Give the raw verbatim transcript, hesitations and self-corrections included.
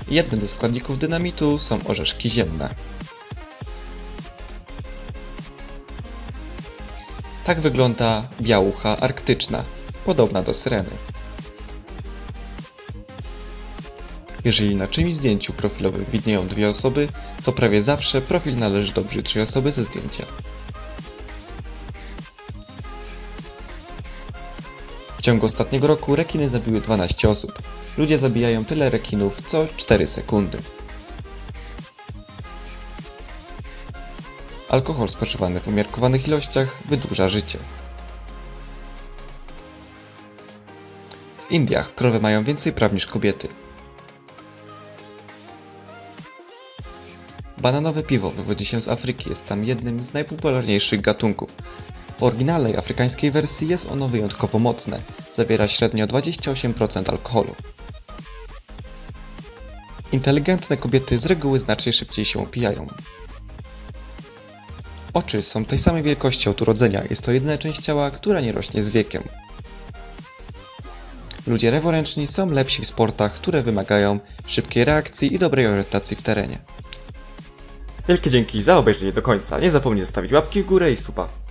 Jednym ze składników dynamitu są orzeszki ziemne. Tak wygląda białucha arktyczna, podobna do syreny. Jeżeli na czymś zdjęciu profilowym widnieją dwie osoby, to prawie zawsze profil należy do brzydszej osoby ze zdjęcia. W ciągu ostatniego roku rekiny zabiły dwanaście osób. Ludzie zabijają tyle rekinów co cztery sekundy. Alkohol spożywany w umiarkowanych ilościach wydłuża życie. W Indiach krowy mają więcej praw niż kobiety. Bananowe piwo wywodzi się z Afryki, jest tam jednym z najpopularniejszych gatunków. W oryginalnej afrykańskiej wersji jest ono wyjątkowo mocne, zawiera średnio dwadzieścia osiem procent alkoholu. Inteligentne kobiety z reguły znacznie szybciej się opijają. Oczy są tej samej wielkości od urodzenia, jest to jedyna część ciała, która nie rośnie z wiekiem. Ludzie leworęczni są lepsi w sportach, które wymagają szybkiej reakcji i dobrej orientacji w terenie. Wielkie dzięki za obejrzenie do końca. Nie zapomnij zostawić łapki w górę i suba.